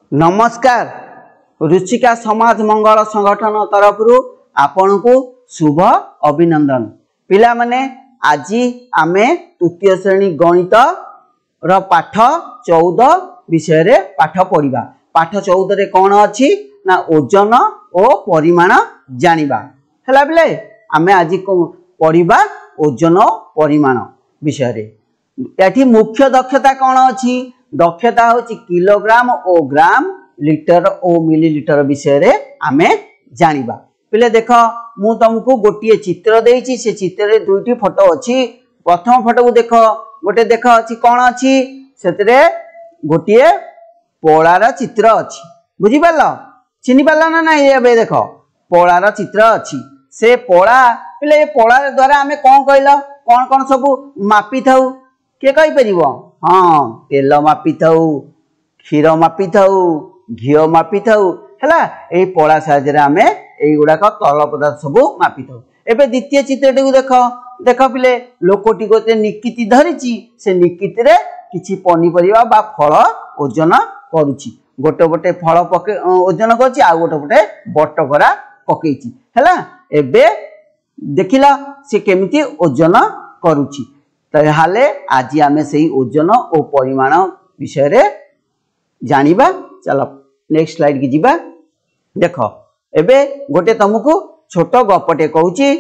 नमस्कार। रुचिका समाज मंगल संगठन तरफ आपण को शुभ अभिनंदन। पिला माने आज आमे तृतीय श्रेणी गणित रो पाठ 14 विषय रे पाठ पढ़िबा। पाठ 14 रे कौन अछि ना ओजन और परिमाण जानिबा। हला बिले आमे आज को पढ़िबा ओजन और परिमाण विषय रे। एठी मुख्य दक्षता कौन अछि? दक्षता होची किलोग्राम और ग्राम लिटर और मिलीलिटर विषय रे आमे जानिबा। पिले देख मु तुमको गोटे चित्र देइछि। से चित्र रे दुईटी फोटो अछि। प्रथम फोटो को देख, गोटे देख अछि कोन अछि सेतरे गोटे पोळार चित्र अछि। बुझि पालो? चिनि पाला ना ना? एबे देख पोळार चित्र अछि। से पोळा पिले पोळार द्वारा आमे कोन कहलो कोन कोन सब मापी थाउ के कहि परिबो? हाँ, तेल मापी थाउ, क्षीर मापी थाउ, घिओ मापी थाउ। हला एई पोळा साहाय्य रे आमे एई गुडाक तरल पदार्थ सब मापी थाउ। एबे द्वितीय चित्रटी को देख। देख पिले लोकटी गोटे निकिति धरिछि। से निकिति रे किछि पनिपरिबा बा फल ओजन करूछि। गोटे गोटे फल पके ओजन करछि, आ गोटे गोटे बटकरा पकेछि। हला एबे देखिला से केमिति ओजन करूछि। ताहाले आज आमे सेही ओजन और परिमाण विषय रे जानिबा। चलो नेक्स्ट स्लाइड की जिबा। देखो एबे गोटे तुमको छोट गपटे कहूची।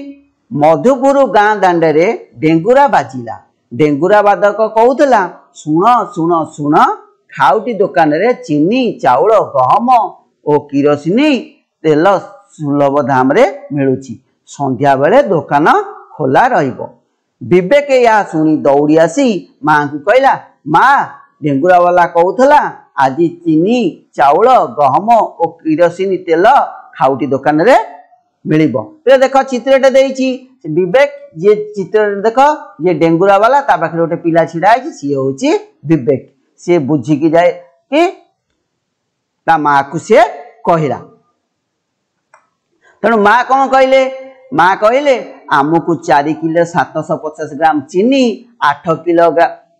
मधुपुर गाँ दांडे रे डेंगुरा बाजिला। डेंगुरा बादक कहूतला, सुण सुण सुण, खाउटी दुकान रे चीनी, चाउल, गहम और किरोसिनी तेल सुलभ दाम रे मिलुची। संध्या बेले दुकान खोला रहिबो। विवेक या सुनी दौड़ी आसी माँ को कहला, माँ डेंगुरा वाला कहूतला आज चीनी, चाउल, गहम और किरोसिनी तेल खाउटी दुकान रे मिलिबो। तो देखो चित्रटे देइछि। विवेक जे चित्र देख, जे डेंगुरा वाला ता पाखरे गोटे पिला छिडा आइछि। सी होछि विवेक। से बुझी की जाए कि ता माँ को से कहला। तेणु माँ कौन कहले? माँ कहले आमको 4 किलो 750 ग्राम चीनी, 8 किलो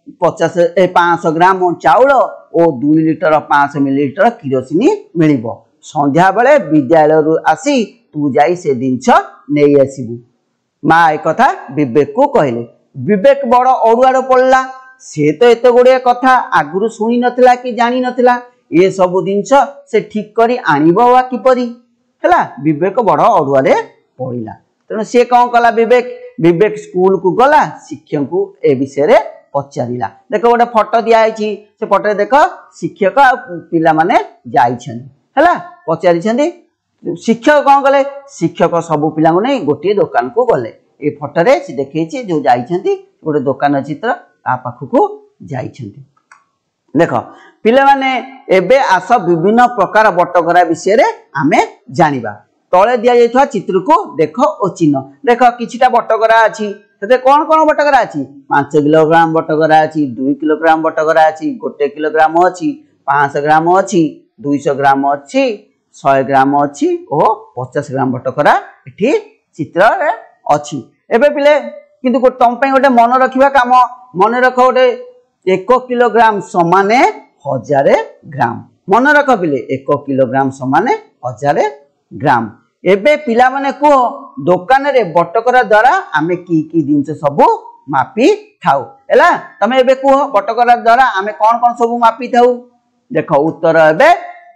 500 ग्राम चाउल और 2 लिटर 500 मिलीलिटर किरोसिनी मिलिबो। संध्या बेले विद्यालय रु आसी तू जाई से जिनछ नेई आसीबू। माँ एक कथा विवेक को कहले। विवेक बड़ अड़ुआड़ पड़ला। से तो एत गुड़े कथा आगुरु शुणी नथिला कि जानी नथिला। ए सब जिनछ से ठीक करी आनिबो वा किपरि? हला विवेक बड़ अड़ुआरे पड़िला। तेणु सी कौन कला? विवेक स्कूल को गला, शिक्षक को ए विषय रे पचारिला। देख गोटे फोटो दिया है। से फोटो देख शिक्षक आ पिला माने जाइछन। हला पचारिछन्ती। शिक्षक कौन कले? शिक्षक सब पिला को नहीं गोटे दुकान को गले। ए फोटो रे से देखैछि जो जाइछन्ती गोटे दुकान चित्र ता पाखु जाइछन्ती। देख पिला माने एबे आस विभिन्न प्रकार बटकरा विषय रे आमे जानिबा। तले दिया जाइछवा चित्र को देख ओ चिन्ह। देख किछिटा बटकरा अछि। सेते कोन कोन बटकरा अछि? 5 किलोग्राम बटकरा अछि, 2 किलोग्राम बटकरा अछि, 1 किलोग्राम अछि, 500 ग्राम अछि, 200 ग्राम अछि, 100 ग्राम अछि और 50 ग्राम बटकरा एठी चित्र रे अछि। एबे पिले किंतु तम पे गोटे मन रखिबा काम। मन रख गोटे 1 किलोग्राम समाने 1000 ग्राम। मन रख पिले 1 किलोग्राम समाने 1000 ग्राम। एबे पिला माने को दुकान रे बटकरा द्वारा आमे की जिंस सब मापी थाउ। एला तमे एबे को बटकरा द्वारा आमे कोन कोन सब मापी थाउ? देखो उत्तर एबे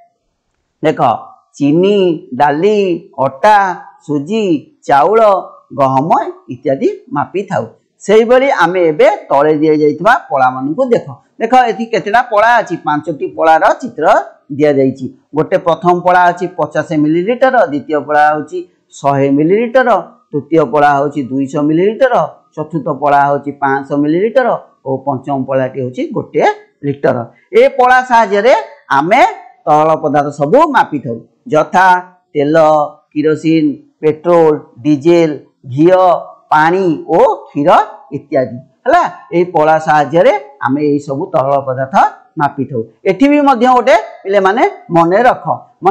देख चीनी, डाली, अटा, सुजी, चाउल, गहम इत्यादि मापी थाउ। सेही बली आमे एबे तळे दिया जाइतबा पोळा मान को देख। देख एथि केतेटा पोळा अछि? 5टी पोळार चित्र दिया जाइछि। गोटे प्रथम पोळा अछि 50 मिलीलिटर, द्वितीय पोळा होछि 100 मिलीलिटर, तृतीय पोळा होछि 200 मिलीलिटर, चतुर्थ पोळा होछि 500 मिलीलिटर और पंचम पोळाटी होछि 1 लिटर। ए पोळा साहाय्य रे आमे तरल पदार्थ सब मापी थाउ। यथा तेल, किरोसिन, पेट्रोल, डीजेल, घिओ, पानी और क्षीर इत्यादि। हला ए पोळा साहाय्य रे आमे ए सब तरल पदार्थ मापी थाउ। एठी भी मध्य गोटे पिले माने मने रख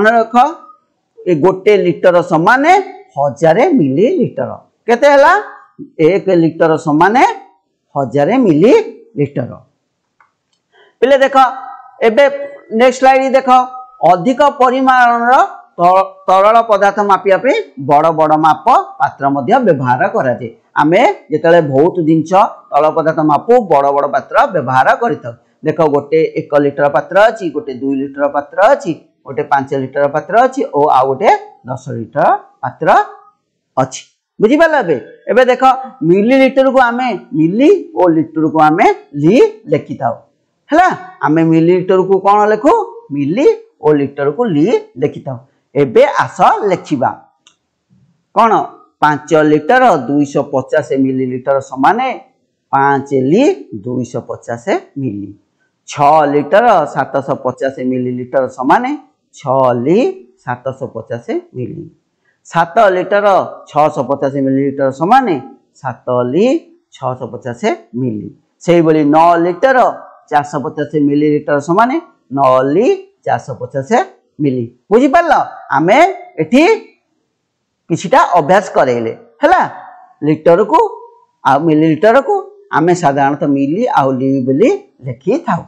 ए 1 लिटर समाने 1000 मिलीलिटर। केते हला? 1 लिटर समाने 1000 मिलीलिटर। पिले देख एबे नेक्स्ट स्लाइड देख अधिक परिमाण तरल पदार्थ मापिया पे बड़ बड़ माप पात्र मध्य व्यवहार कराए। आमे जेतले बहुत जिनस तरल पदार्थ मापू बड़ बड़ पात्र व्यवहार करता। देख गोटे 1 लिटर पात्र अच्छी, गोटे 2 लिटर पात्र अच्छी, गोटे 5 लिटर पात्र अच्छी और आ गोटे 10 लिटर पात्र अच्छी। बुझीपाल एबे देख मिलीलिटर को आमे मिली और लिटर को आमे ली लिखि थाउ हैला। आमे मिलीलिटर को कौन लिखु मिली और लिटर को ली लिखि थाउ। एबे आस लिखिबा कौन 5 लिटर 250 मिलीलिटर समाने 5 ली 250 मिली। 6 लिटर 750 मिलीलिटर समाने 6 ली 750 मिली। 7 लिटर 650 मिलीलिटर समाने 7 ली 650 मिली। से बोली 9 लिटर 450 मिलीलिटर समाने 9 ली 450 मिली। बुझी पारल आमे एठी किछिटा अभ्यास करेले हैला। लिटर को आ मिलीलिटर को आमे साधारणतः मिली आ ली बोली लिखि थाउ।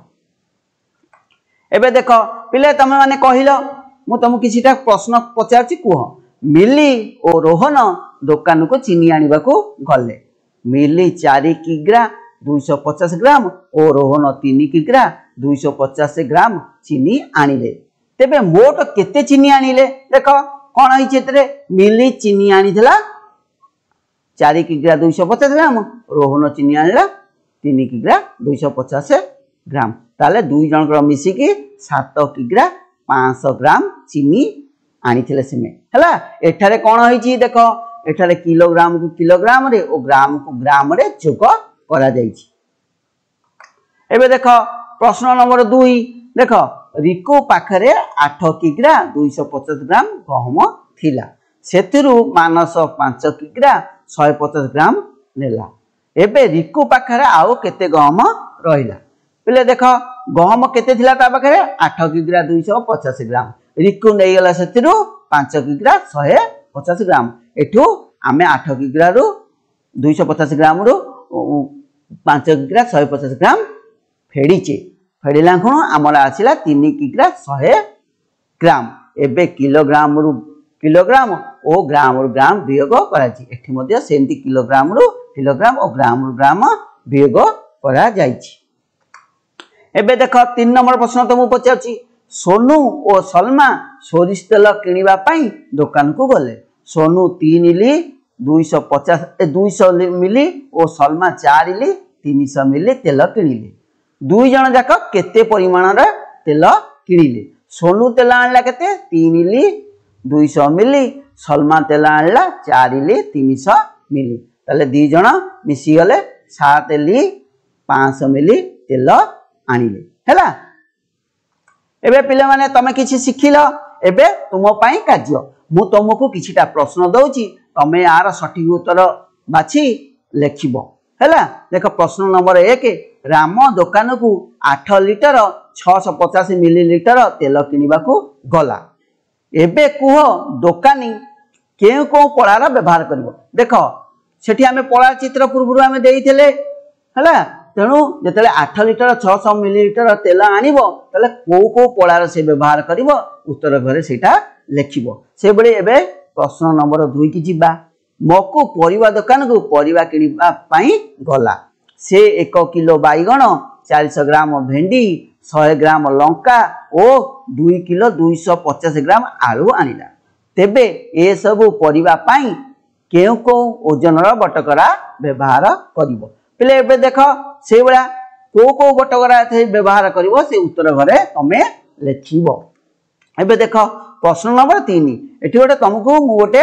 एबे देख पिले तमे माने कहिलो मु तुमको किछिटा प्रश्न पचारछि कुह। मिली और रोहन दुकान को चीनी आनिबा को गले। मिली 4 किग्रा 250 ग्राम और रोहन 3 किग्रा 250 ग्राम चीनी आनिले। तेबे मोट केते चीनी आनिले देख कौन है मिली चीनी आनीला 4 किग्रा 250 ग्राम, रोहन चीनी आनिला 3 किग्रा 250 ग्राम। ताले दुई जन मिसिकी 7 किग्रा 500 ग्राम चीनी आनीथिले सिमे हैला। एठारे कौन होईची देख एठारे किलोग्राम को किलोग्राम रे और ग्राम को ग्राम रे जोग करा जाईची। एबे देख प्रश्न नंबर 2 देख रिको पाखरे 8 किग्रा 250 ग्राम गहम थिला। सेथिरु मानस 5 किग्रा 150 ग्राम नेला। एबे रिको पाखरे आउ केते गहम रहिला पहिले देख गहम केते थिला ता पाखरे 8 किग्रा 250 ग्राम। रिको नै गला सेथिरु 5 किग्रा 150 ग्राम। एठू आमे 8 किग्रा रु 250 ग्राम रु 5 किग्रा 150 ग्राम फेडीचे। फेडिला खुण आमर आसिला 3 किग्रा 100 ग्राम। एबे किलोग्राम रु किलोग्राम और ग्राम रु ग्राम वियोग कराची। एठी मध्ये सेमती किलोग्राम रु किलोग्राम और ग्राम रु ग्राम वियोग करा जाईची। एबे देख 3 नंबर प्रश्न तुमको पचारची। सोनू और सलमा सोरिष तेल किनिबा पई दुकान को गले। सोनू 3 ली 200 मिली और सलमा 4 ली 300 मिली तेल किनिले। दुई जन जाक केते परिमाण रे तेल किनिले। सोनू तेल आनला केते 3 ली 200 मिली, सलमा तेल आनला 4 ली 300 मिली। ताले दी जन मिसी गले 7 ली 500 मिली तेल आनिले हैला। एबे पिले माने तमे किछि सिखिलो। एबे तुम पई कार्य मु तुमको किछिटा प्रश्न दउची, तमे यार सठिक उत्तर बाछि लेखिबो हैला। देख प्रश्न नंबर 1 राम दुकान को 8 लिटर 650 मिलीलिटर तेल किनिबा को गला। एबे कुह दुकानी केउ को पड़ार व्यवहार करिवो। देख सेठी आमे पड़ार चित्र पूर्व आमे देइथिले हैला। तेणु जेतले 8 लिटर 600 मिलीलिटर तेल आनिबो तले को पड़ार से व्यवहार करिवो उत्तर घरे सेटा लेखिबो। से बळे एबे प्रश्न नंबर 2 की जिबा। मकु परिवा दुकान को परिवा किनिबा पई गला। से 1 किलो बैगण 400 ग्राम भेंडी 100 ग्राम लंका और 2 किलो 250 ग्राम आलू आनिला। तेबे ए सबु परिवा पई केउ को ओजनर बटकरा व्यवहार करिवो। पिले एबे देख से बळा को बटकरा थे व्यवहार करिवो से उत्तर घरे तमे लेखिबो। एबे देख प्रश्न नंबर 3 एठी गोटे तुमको मु गोटे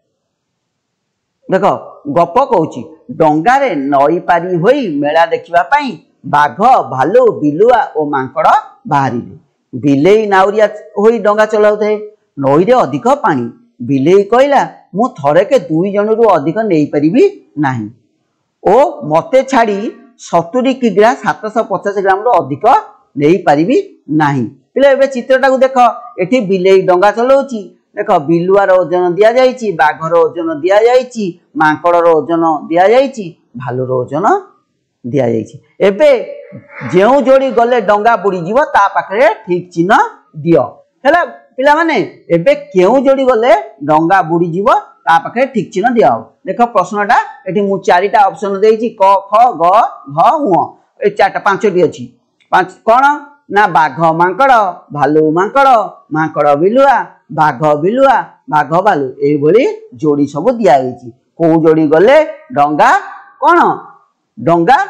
देख गप कहूची। डंगारे नई पारी होई मेला देखिबा पई बाघ भालू बिलुआ और मांकड़ बाहरिले। बिलेई नाउरिया होई डंगा चलाउथे। नई रे अधिक पानी। बिलेई कहला मु थरे के 2 जन रु अधिक नेई परिबी नाही ओ मते छाड़ी 70 किग्रा 750 ग्राम रो अधिक नेई परिबी नाही। पिले एबे चित्रटा को देख एठी बिलेई डंगा चलाउची। देख बिलुआर ओजन दिया जाइची, बाघर ओजन दिया जाइची, मांकड़र ओजन दिया जाइची, भालुर ओजन दिया जाइची। एबे जेउ जोड़ी गले डंगा बुड़ी जीव ता पाखरे ठीक चिन्ह दियो है पिला माने एबे केउ जोड़ी गले डंगा बुड़ी जीव ता पाखे ठीक चिन्ह दिया हो। देख प्रश्नटा एठी मु चारिटा ऑप्शन देइछि क ख ग घ उ ए चारटा पांचटी अछि पांच कोन ना बाघ मांकड़ भालू मांकड़ मांकड़ बिलुआ बाघ बिलुआ बाघ भालू ए भली जोड़ी सब दिया गई को जोड़ी गले डंगा कौन डंगा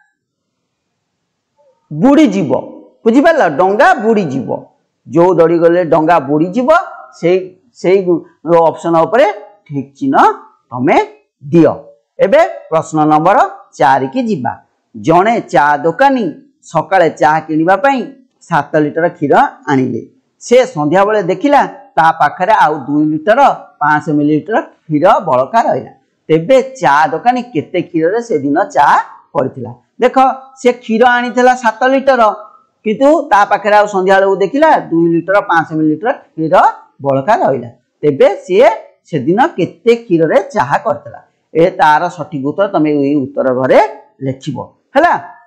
बुड़ी जीव बुझी पार डंगा बुड़ी जीव जो जोड़ी गले डंगा बुड़ी जीव से ऑप्शन उपरे ठीक चिन्ह तमे दियो। एबे प्रश्न नंबर 4 की जीवा जणे चा दुकानी सकाळे चा किनिबा पई 7 लिटर क्षीर आनिले से संध्या बेले देखिला ता पाखरे आउ 2 लिटर 500 मिलीलीटर क्षीर बळका रहिला तेबे चा दुकानी केते क्षीर रे से दिन चा करथिला देख से क्षीर आनिथिला 7 लिटर किंतु ता पाखरे आउ संध्या बेले देखिला 2 लिटर 500 मिलीलीटर क्षीर बळका रहिला तेबे से दिन केते क्षीर रे चाहा करथिला ए तार सठिक उत्तर तमे एई उत्तर घरे लेखिबो हला।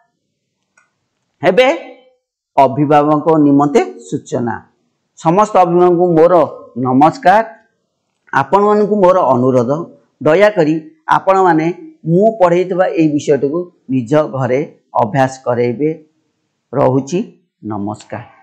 हेबे अभिभावक निमंते सूचना समस्त अभिभावक को मोर नमस्कार आपण मान को मोर अनुरोध दया करी आपण माने मु पढ़ेइतबा ए विषयटको निज घरे अभ्यास करेबे। रहुची नमस्कार।